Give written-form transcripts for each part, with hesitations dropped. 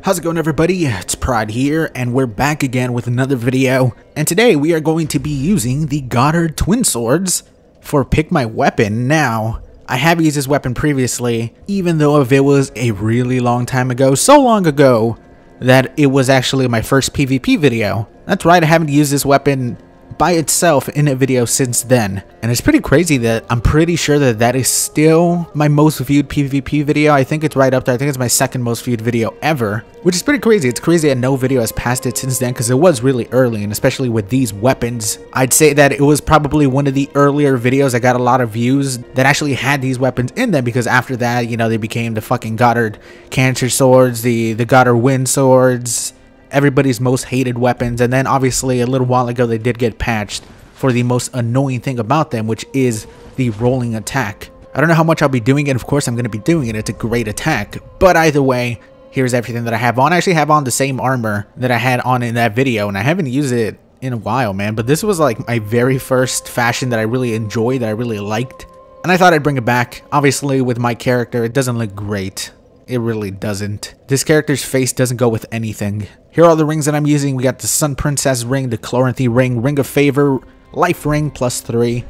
How's it going, everybody? It's Prod here, and we're back again with another video. And today we are going to be using the Goddard Twin Swords for Pick My Weapon. Now, I have used this weapon previously, even though if it was a really long time ago, so long ago that it was actually my first PvP video. That's right, I haven't used this weapon by itself in a video since then, and it's pretty crazy that I'm pretty sure that that is still my most viewed PvP video. I think it's right up there. I think it's my second most viewed video ever, which is pretty crazy. It's crazy that no video has passed it since then, because it was really early, and especially with these weapons, I'd say that it was probably one of the earlier videos that got a lot of views that actually had these weapons in them, because after that, you know, they became the fucking Goddard Cancer Swords, the Goddard Wind Swords, everybody's most hated weapons. And then obviously a little while ago they did get patched for the most annoying thing about them, which is the rolling attack. I don't know how much I'll be doing it. Of course I'm going to be doing it. It's a great attack, but either way, here's everything that I have on. I actually have on the same armor that I had on in that video, and I haven't used it in a while, man. But this was like my very first fashion that I really enjoyed, that I really liked, and I thought I'd bring it back. Obviously with my character, it doesn't look great. It really doesn't. This character's face doesn't go with anything. Here are all the rings that I'm using. We got the Sun Princess ring, the Chloranthy ring, Ring of Favor, Life ring +3.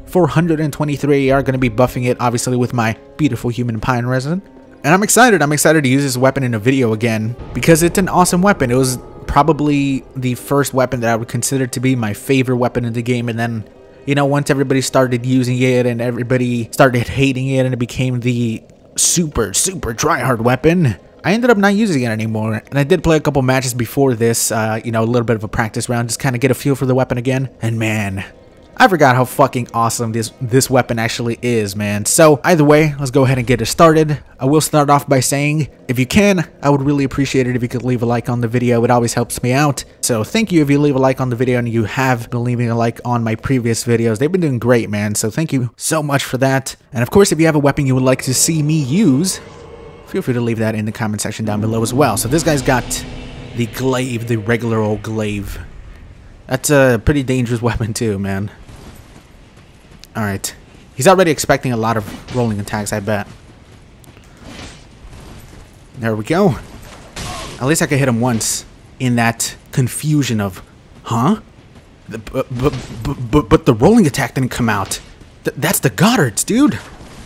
423 are going to be buffing it, obviously, with my beautiful human pine resin. And I'm excited. I'm excited to use this weapon in a video again, because it's an awesome weapon. It was probably the first weapon that I would consider to be my favorite weapon in the game. And then, you know, once everybody started using it and everybody started hating it and it became the super tryhard weapon, I ended up not using it anymore. And I did play a couple matches before this, you know, a little bit of a practice round, just kind of get a feel for the weapon again. And man, I forgot how fucking awesome this weapon actually is, man. So either way, let's go ahead and get it started. I will start off by saying, if you can, I would really appreciate it if you could leave a like on the video. It always helps me out. So thank you if you leave a like on the video, and you have been leaving a like on my previous videos. They've been doing great, man. So thank you so much for that. And of course, if you have a weapon you would like to see me use, feel free to leave that in the comment section down below as well. So this guy's got the glaive, the regular old glaive. That's a pretty dangerous weapon too, man. Alright. He's already expecting a lot of rolling attacks, I bet. There we go. At least I could hit him once in that confusion of, huh? But the rolling attack didn't come out. That's the Goddards, dude.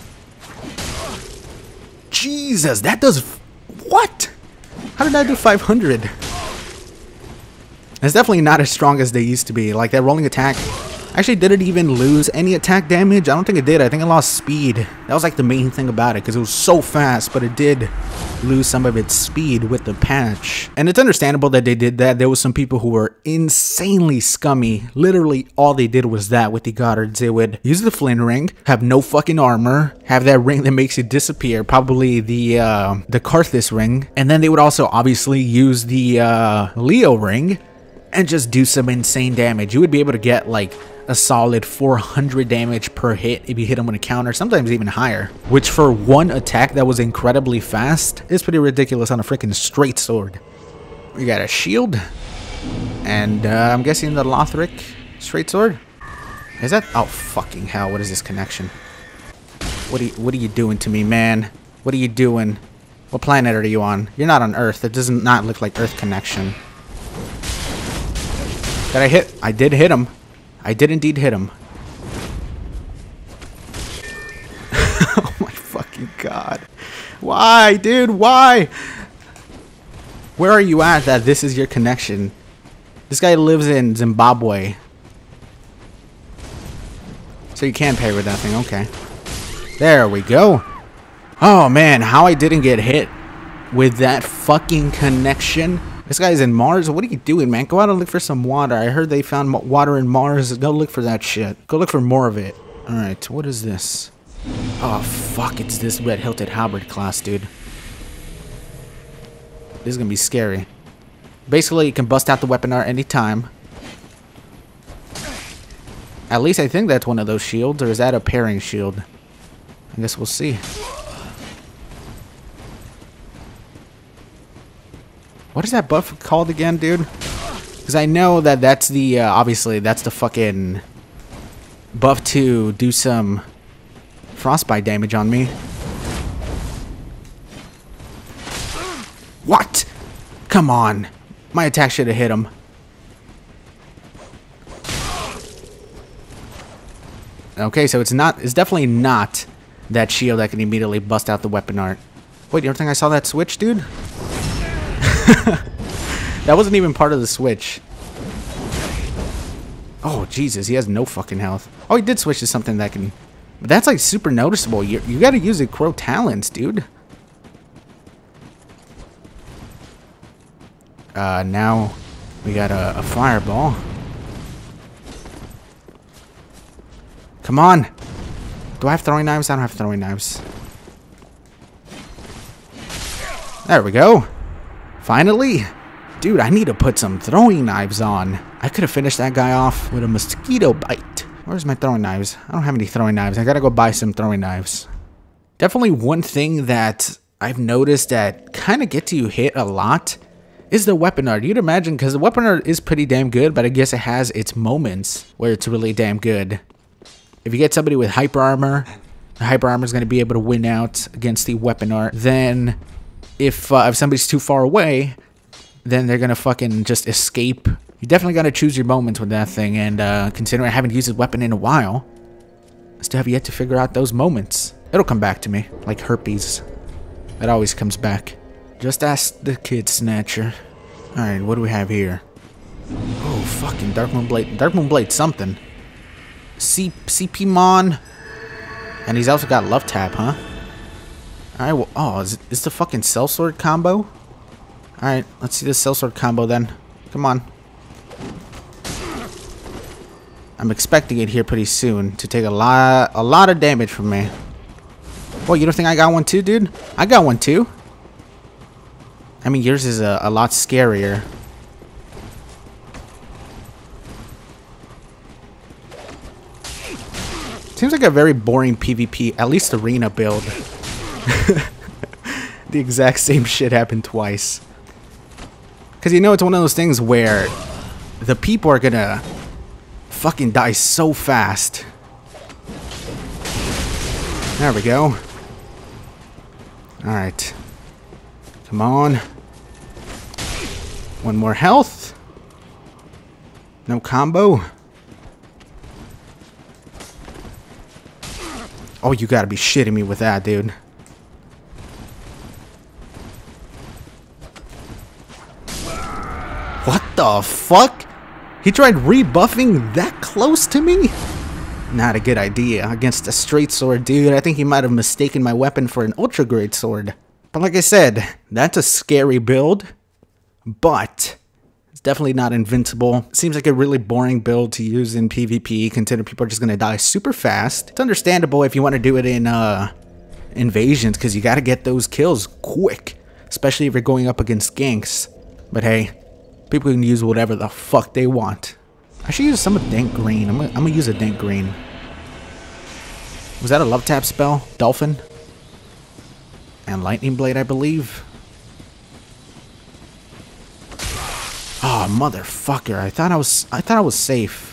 Jesus, that does... What? How did I do 500? It's definitely not as strong as they used to be. Like, that rolling attack... Actually, did it even lose any attack damage? I don't think it did. I think it lost speed. That was like the main thing about it, because it was so fast, but it did lose some of its speed with the patch. And it's understandable that they did that. There was some people who were insanely scummy. Literally, all they did was that with the Goddards. They would use the Flynn ring, have no fucking armor, have that ring that makes it disappear, probably the Karthus ring, and then they would also obviously use the Leo ring and just do some insane damage. You would be able to get like a solid 400 damage per hit if you hit him with a counter, sometimes even higher, which for one attack that was incredibly fast is pretty ridiculous on a freaking straight sword. We got a shield, and I'm guessing the Lothric straight sword. Is that? Oh fucking hell! What is this connection? What are you doing to me, man? What are you doing? What planet are you on? You're not on Earth. That does not look like Earth connection. Did I hit? I did hit him. I did indeed hit him. Oh my fucking god. Why, dude? Why? Where are you at that this is your connection? This guy lives in Zimbabwe. So you can pay with that thing. Okay. There we go. Oh man, how I didn't get hit with that fucking connection. This guy's in Mars. What are you doing, man? Go out and look for some water. I heard they found water in Mars. Go look for that shit. Go look for more of it. Alright, what is this? Oh, fuck. It's this red hilted halberd class, dude. This is gonna be scary. Basically, you can bust out the weapon at any time. At least I think that's one of those shields. Or is that a pairing shield? I guess we'll see. What is that buff called again, dude? Because I know that that's the, obviously, that's the fucking buff to do some frostbite damage on me. What? Come on. My attack should have hit him. Okay, so it's definitely not that shield that can immediately bust out the weapon art. Wait, you don't think I saw that switch, dude? That wasn't even part of the switch. Oh, Jesus, he has no fucking health. Oh, he did switch to something that can... But that's, like, super noticeable. You gotta use the Crow talents, dude. Now we got a fireball. Come on! Do I have throwing knives? I don't have throwing knives. There we go. Finally! Dude, I need to put some throwing knives on. I could have finished that guy off with a mosquito bite. Where's my throwing knives? I don't have any throwing knives. I gotta go buy some throwing knives. Definitely one thing that I've noticed that kind of gets you hit a lot is the weapon art. You'd imagine, because the weapon art is pretty damn good, but I guess it has its moments where it's really damn good. If you get somebody with hyper armor, the hyper armor is going to be able to win out against the weapon art. Then, if somebody's too far away, then they're going to fucking just escape. You definitely got to choose your moments with that thing. And considering I haven't used this weapon in a while, I still have yet to figure out those moments. It'll come back to me, like herpes. It always comes back. Just ask the Kid Snatcher. Alright, what do we have here? Oh, fucking Dark Moon Blade. Dark Moon Blade something. CP Mon. And he's also got Love Tap, huh? Alright, well, oh, is the fucking Sellsword combo? Alright, let's see the Sellsword combo then. Come on. I'm expecting it here pretty soon to take a lot of damage from me. Well, you don't think I got one too, dude? I got one too. I mean, yours is a lot scarier. Seems like a very boring PvP, at least arena build. The exact same shit happened twice. Because you know it's one of those things where the people are gonna fucking die so fast. There we go. Alright. Come on. One more health. No combo. Oh, you gotta be shitting me with that, dude. What the fuck? He tried rebuffing that close to me? Not a good idea against a straight sword, dude. I think he might have mistaken my weapon for an ultra great sword. But like I said, that's a scary build. But it's definitely not invincible. Seems like a really boring build to use in PvP, considering people are just gonna die super fast. It's understandable if you want to do it in invasions, because you gotta get those kills quick. Especially if you're going up against ganks. But hey, people can use whatever the fuck they want. I should use some of Dank Green. I'm gonna use a Dank Green. Was that a Love Tap spell? Dolphin? And Lightning Blade, I believe. Oh, motherfucker. I thought I was safe.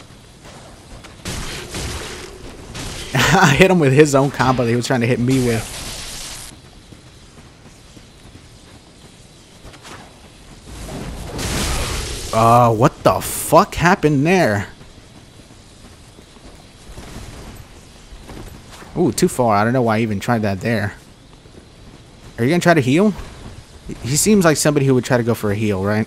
I hit him with his own combo that he was trying to hit me with. What the fuck happened there? Ooh, too far. I don't know why I even tried that there. Are you gonna try to heal? He seems like somebody who would try to go for a heal, right?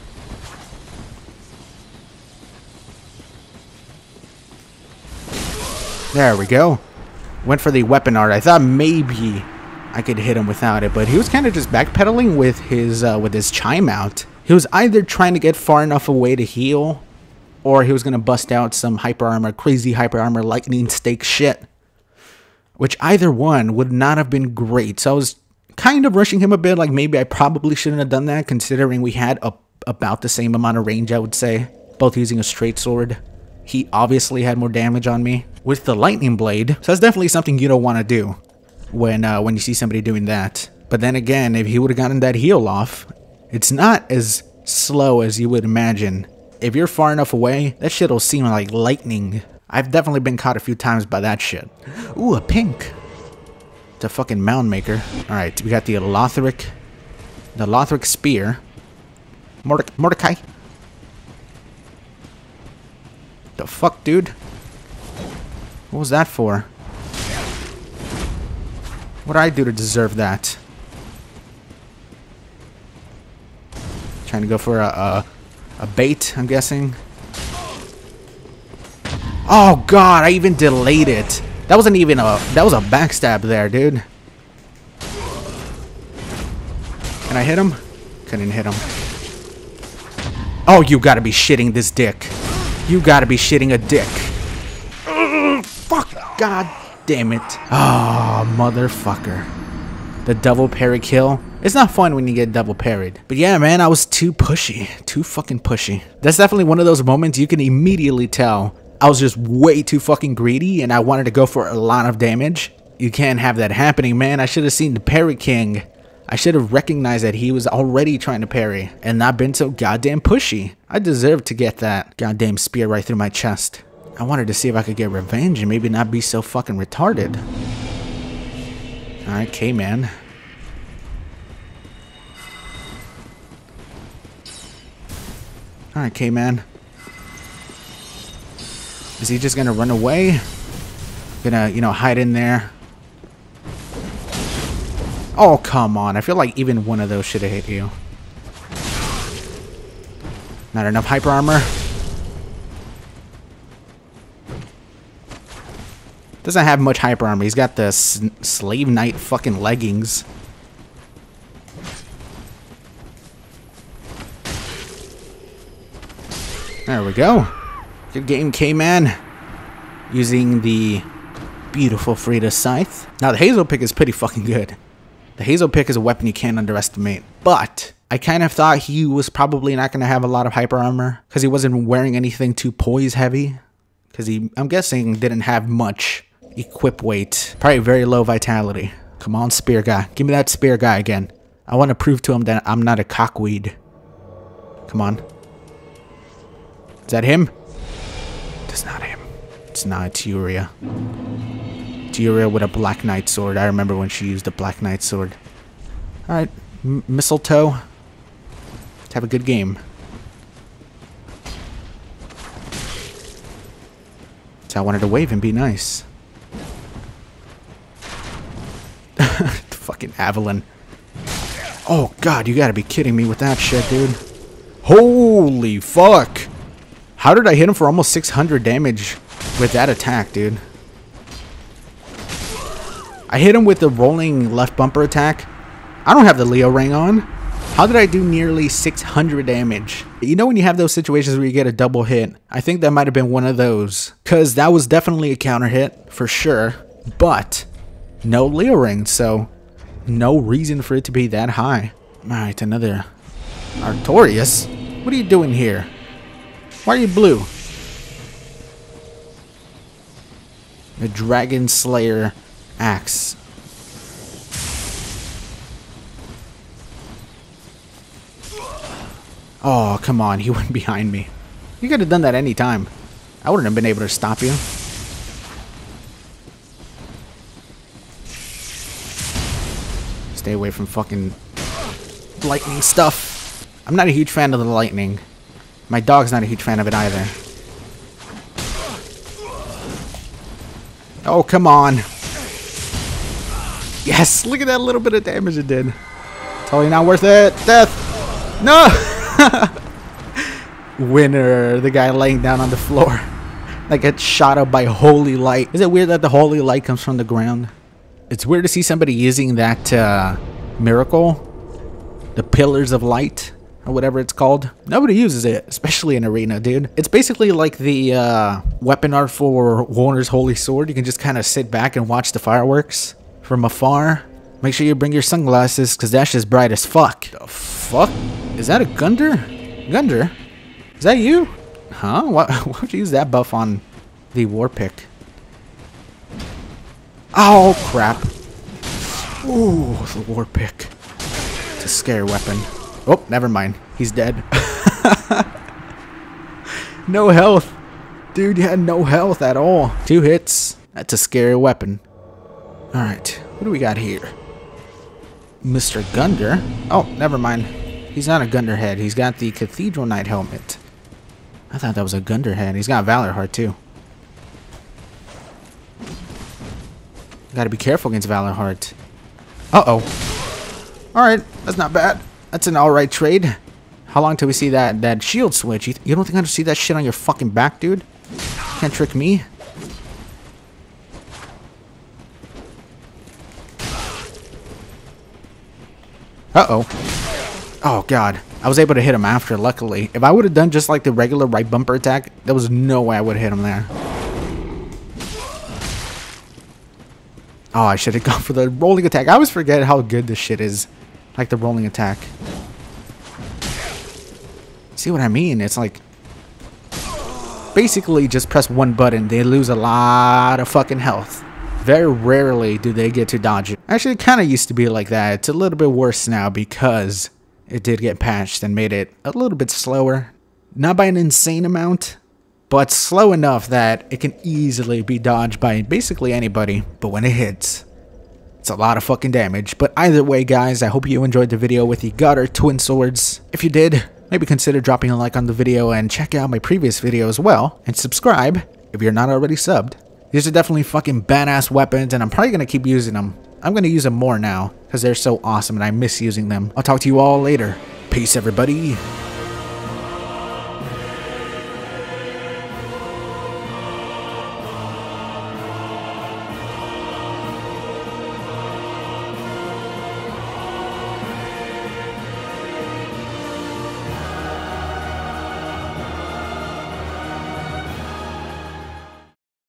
There we go. Went for the weapon art. I thought maybe I could hit him without it, but he was kind of just backpedaling with his chime out. He was either trying to get far enough away to heal, or he was going to bust out some hyper armor, crazy hyper armor, lightning stake shit. Which either one would not have been great. So I was kind of rushing him a bit, like maybe I probably shouldn't have done that, considering we had about the same amount of range, I would say. Both using a straight sword. He obviously had more damage on me with the lightning blade. So that's definitely something you don't want to do when you see somebody doing that. But then again, if he would have gotten that heal off, it's not as slow as you would imagine. If you're far enough away, that shit'll seem like lightning. I've definitely been caught a few times by that shit. Ooh, a pink. It's a fucking mound maker. Alright, we got the Lothric spear. Mordecai. The fuck, dude? What was that for? What did I do to deserve that? Trying to go for a bait, I'm guessing. Oh god, I even delayed it. That wasn't even that was a backstab there, dude. Can I hit him? Couldn't hit him. Oh, you gotta be shitting this dick. You gotta be shitting a dick. Fuck, god damn it. Oh, motherfucker. The double parry kill. It's not fun when you get double parried. But yeah, man, I was too pushy. Too fucking pushy. That's definitely one of those moments you can immediately tell I was just way too fucking greedy and I wanted to go for a lot of damage. You can't have that happening, man. I should have seen the Parry King. I should have recognized that he was already trying to parry and not been so goddamn pushy. I deserved to get that goddamn spear right through my chest. I wanted to see if I could get revenge and maybe not be so fucking retarded. Alright, K-Man. Alright, K-Man. Is he just gonna run away? Gonna, you know, hide in there? Oh, come on. I feel like even one of those should have hit you. Not enough hyper armor. Doesn't have much hyper armor. He's got the Slave Knight fucking leggings. There we go. Good game, K-Man. Using the beautiful Frida Scythe. Now, the Hazel Pick is pretty fucking good. The Hazel Pick is a weapon you can't underestimate. But I kind of thought he was probably not going to have a lot of hyper armor because he wasn't wearing anything too poise heavy. Because he, I'm guessing, didn't have much equip weight. Probably very low vitality. Come on, spear guy. Give me that spear guy again. I want to prove to him that I'm not a cockweed. Come on. Is that him? It's not him. It's not. It's Yuria. It's Yuria with a Black Knight sword. I remember when she used the Black Knight sword. Alright. Mistletoe. Let's have a good game. So I wanted to wave and be nice. Fucking Avalon. Oh god, you gotta be kidding me with that shit, dude. Holy fuck. How did I hit him for almost 600 damage with that attack, dude? I hit him with the rolling left bumper attack. I don't have the Leo ring on. How did I do nearly 600 damage? You know when you have those situations where you get a double hit? I think that might have been one of those. Because that was definitely a counter hit, for sure. But no Leo ring, so no reason for it to be that high. Alright, another Artorias. What are you doing here? Why are you blue? A Dragon Slayer axe. Oh, come on. He went behind me. You could have done that any time. I wouldn't have been able to stop you. Stay away from fucking lightning stuff. I'm not a huge fan of the lightning. My dog's not a huge fan of it either. Oh, come on. Yes, look at that little bit of damage it did. Totally not worth it. Death. No. Winner. The guy laying down on the floor. Like gets shot up by holy light. Is it weird that the holy light comes from the ground? It's weird to see somebody using that miracle. The pillars of light. Or whatever it's called. Nobody uses it, especially in Arena, dude. It's basically like the weapon art for Warner's Holy Sword. You can just kind of sit back and watch the fireworks from afar. Make sure you bring your sunglasses, because that's just bright as fuck. The fuck? Is that a Gunder? Gunder? Is that you? Huh? Why would you use that buff on the War Pick? Oh, crap. Ooh, the War Pick. It's a scare weapon. Oh, never mind. He's dead. No health. Dude, you had no health at all. 2 hits. That's a scary weapon. Alright. What do we got here? Mr. Gunder. Oh, never mind. He's not a Gunderhead. He's got the Cathedral Knight helmet. I thought that was a Gunderhead. He's got Valor Heart too. Gotta be careful against Valor Heart. Uh-oh. Alright, that's not bad. That's an alright trade. How long till we see that shield switch? You don't think I'm gonna see that shit on your fucking back, dude? Can't trick me. Uh-oh. Oh, God. I was able to hit him after, luckily. If I would have done just like the regular right bumper attack, there was no way I would have hit him there. Oh, I should have gone for the rolling attack. I always forget how good this shit is. Like the rolling attack. See what I mean? It's like... basically just press one button. They lose a lot of fucking health. Very rarely do they get to dodge it. Actually, it kind of used to be like that. It's a little bit worse now because it did get patched and made it a little bit slower. Not by an insane amount, but slow enough that it can easily be dodged by basically anybody. But when it hits, it's a lot of fucking damage. But either way, guys, I hope you enjoyed the video with the Goddard Twin Swords. If you did, maybe consider dropping a like on the video and check out my previous video as well. And subscribe if you're not already subbed. These are definitely fucking badass weapons, and I'm probably going to keep using them. I'm going to use them more now, because they're so awesome and I miss using them. I'll talk to you all later. Peace, everybody.